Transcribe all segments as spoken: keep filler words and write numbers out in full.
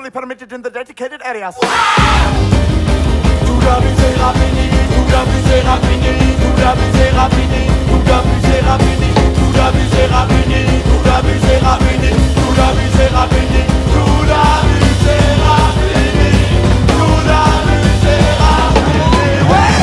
only permitted in the dedicated areas. Tout la misère fini, tout la misère fini, tout la misère fini, tout la misère fini, tout la misère fini, tout la misère fini, tout la misère fini, tout la misère fini, tout la misère fini. Ouais!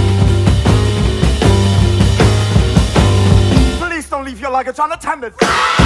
Luggage unattended.